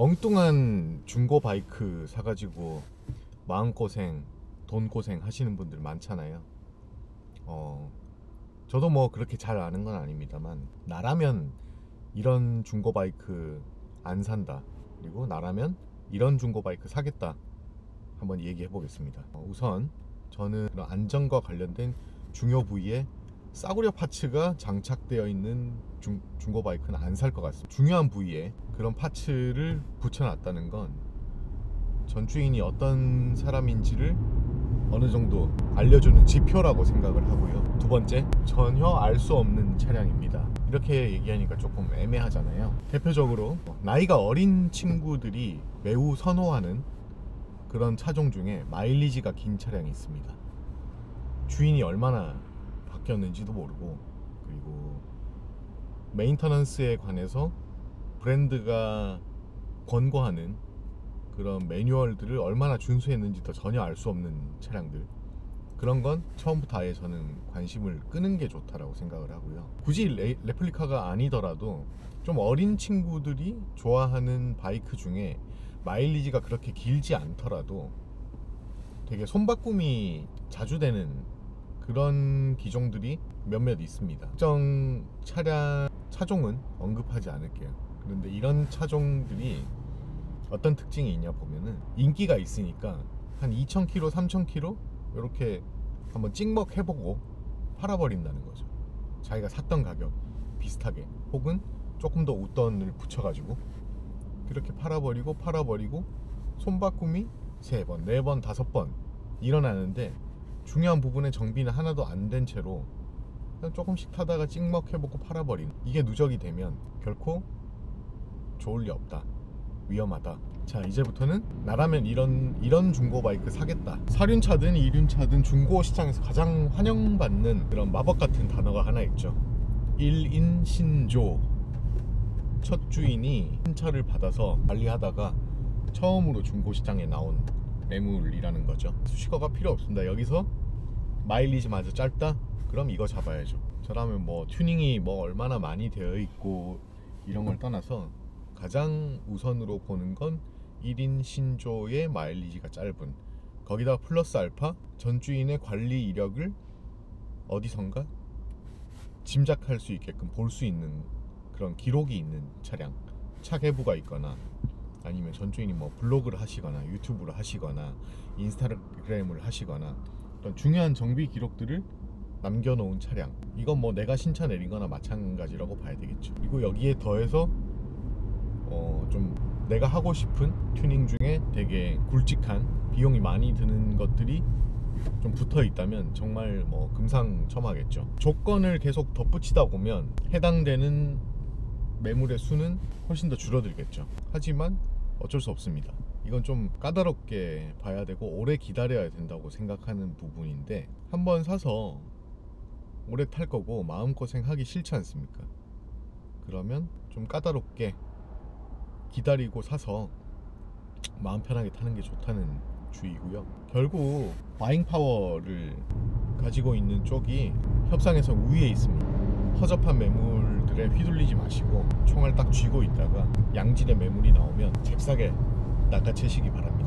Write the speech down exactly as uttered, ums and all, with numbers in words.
엉뚱한 중고 바이크 사가지고 마음고생, 돈고생 하시는 분들 많잖아요. 어, 저도 뭐 그렇게 잘 아는 건 아닙니다만, 나라면 이런 중고 바이크 안 산다, 그리고 나라면 이런 중고 바이크 사겠다, 한번 얘기해 보겠습니다. 어, 우선 저는 그런 안전과 관련된 중요 부위에 싸구려 파츠가 장착되어 있는 중, 중고 바이크는 안 살 것 같습니다. 중요한 부위에 그런 파츠를 붙여놨다는 건 전주인이 어떤 사람인지를 어느 정도 알려주는 지표라고 생각을 하고요. 두 번째, 전혀 알 수 없는 차량입니다. 이렇게 얘기하니까 조금 애매하잖아요. 대표적으로 나이가 어린 친구들이 매우 선호하는 그런 차종 중에 마일리지가 긴 차량이 있습니다. 주인이 얼마나 바뀌었는지도 모르고, 그리고 메인터넌스에 관해서 브랜드가 권고하는 그런 매뉴얼들을 얼마나 준수했는지도 전혀 알 수 없는 차량들, 그런 건 처음부터 아예 저는 관심을 끄는 게 좋다라고 생각을 하고요. 굳이 레, 레플리카가 아니더라도 좀 어린 친구들이 좋아하는 바이크 중에 마일리지가 그렇게 길지 않더라도 되게 손바꿈이 자주 되는 그런 기종들이 몇몇 있습니다. 특정 차량 차종은 언급하지 않을게요. 그런데 이런 차종들이 어떤 특징이 있냐 보면은, 인기가 있으니까 한 이천 킬로미터, 삼천 킬로미터 이렇게 한번 찍먹 해보고 팔아버린다는 거죠. 자기가 샀던 가격 비슷하게, 혹은 조금 더 웃돈을 붙여가지고 그렇게 팔아버리고 팔아버리고 손바꿈이 세 번, 네 번, 다섯 번 일어나는데, 중요한 부분에 정비는 하나도 안 된 채로 그냥 조금씩 타다가 찍먹 해보고 팔아버리는, 이게 누적이 되면 결코 좋을 리 없다, 위험하다. 자, 이제부터는 나라면 이런 이런 중고 바이크 사겠다. 사륜차든 이륜차든 중고 시장에서 가장 환영받는 그런 마법 같은 단어가 하나 있죠. 일인신조. 첫 주인이 신차를 받아서 관리하다가 처음으로 중고 시장에 나온 매물이라는 거죠. 수식어가 필요 없습니다. 여기서 마일리지마저 짧다? 그럼 이거 잡아야죠. 저라면 뭐 튜닝이 뭐 얼마나 많이 되어 있고 이런 걸 떠나서 가장 우선으로 보는 건 일인 신조의 마일리지가 짧은, 거기다 플러스 알파 전주인의 관리 이력을 어디선가 짐작할 수 있게끔 볼 수 있는 그런 기록이 있는 차량, 차계부가 있거나, 아니면 전주인이 뭐 블로그를 하시거나 유튜브를 하시거나 인스타그램을 하시거나 어떤 중요한 정비 기록들을 남겨놓은 차량, 이건 뭐 내가 신차 내린 거나 마찬가지라고 봐야 되겠죠. 그리고 여기에 더해서 어 좀 내가 하고 싶은 튜닝 중에 되게 굵직한 비용이 많이 드는 것들이 좀 붙어 있다면 정말 뭐 금상첨화겠죠. 조건을 계속 덧붙이다 보면 해당되는 매물의 수는 훨씬 더 줄어들겠죠. 하지만 어쩔 수 없습니다. 이건 좀 까다롭게 봐야 되고 오래 기다려야 된다고 생각하는 부분인데, 한번 사서 오래 탈 거고 마음고생 하기 싫지 않습니까? 그러면 좀 까다롭게 기다리고 사서 마음 편하게 타는 게 좋다는 주의고요. 결국 바잉 파워를 가지고 있는 쪽이 협상에서 우위에 있습니다. 허접한 매물들에 휘둘리지 마시고 총알 딱 쥐고 있다가 양질의 매물이 나오면 잽싸게 낚아채시기 바랍니다.